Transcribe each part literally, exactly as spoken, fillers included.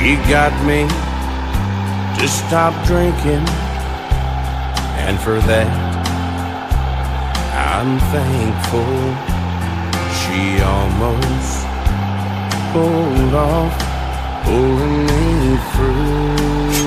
She got me to stop drinking, and for that I'm thankful. She almost pulled off pulling me through,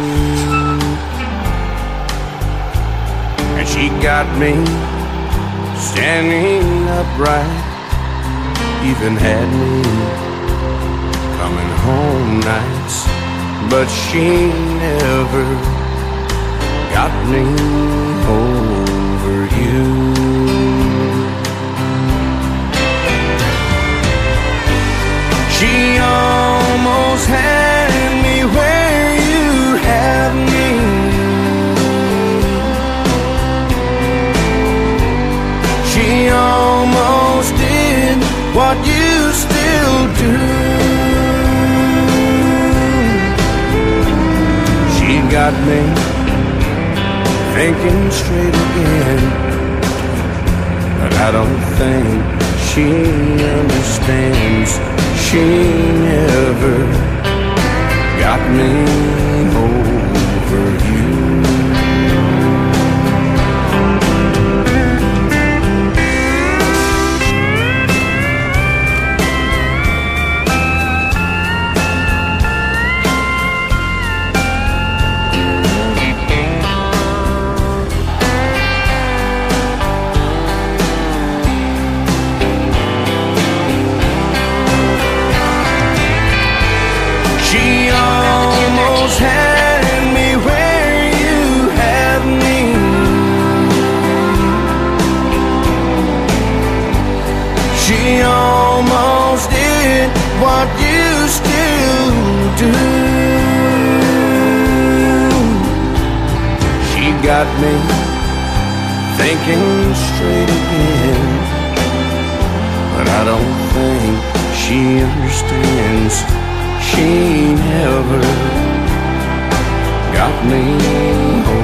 and she got me standing upright, even had me coming home nights, but she never got me over you. She almost had me where you have me. She almost did what you still do. She got me thinking straight again, but I don't think she understands. She never got me over you. Had me where you have me. She almost did what you still do. She got me thinking straight again, but I don't think she understands. She never got me home.